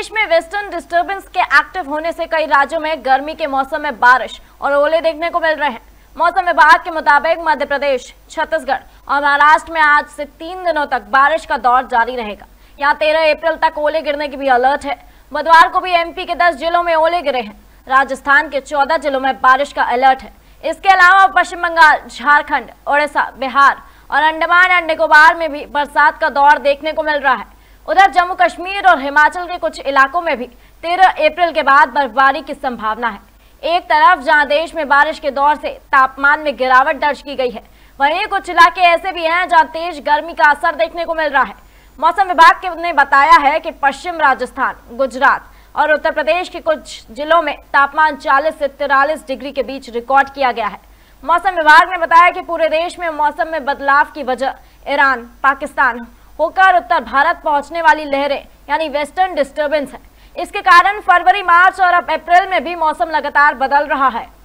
देश में western disturbance के एक्टिव होने से कई राज्यों में गर्मी के मौसम में बारिश और ओले देखने को मिल रहे हैं। मौसम विभाग के मुताबिक मध्य प्रदेश, छत्तीसगढ़ और महाराष्ट्र में आज से 3 दिनों तक बारिश का दौर जारी रहेगा। यहाँ 13 अप्रैल तक ओले गिरने की भी अलर्ट है। बुधवार को भी एमपी के 10 जिलों में ओले गिरे हैं। राजस्थान के 14 जिलों में बारिश का अलर्ट है। इसके अलावा पश्चिम बंगाल, झारखंड, उड़ीसा, बिहार और अंडमान एंड निकोबार में भी बरसात का दौर देखने को मिल रहा है। उधर जम्मू कश्मीर और हिमाचल के कुछ इलाकों में भी 13 अप्रैल के बाद बर्फबारी की संभावना है। एक तरफ जहां देश में बारिश के दौर से तापमान में गिरावट दर्ज की गई है, वहीं कुछ इलाके ऐसे भी हैं जहां तेज गर्मी का असर देखने को मिल रहा है। मौसम विभाग ने बताया है कि पश्चिम राजस्थान, गुजरात और उत्तर प्रदेश के कुछ जिलों में तापमान 40 से 43 डिग्री के बीच रिकॉर्ड किया गया है। मौसम विभाग ने बताया कि पूरे देश में मौसम में बदलाव की वजह ईरान, पाकिस्तान होकर उत्तर भारत पहुंचने वाली लहरें यानी वेस्टर्न डिस्टर्बेंस है। इसके कारण फरवरी, मार्च और अब अप्रैल में भी मौसम लगातार बदल रहा है।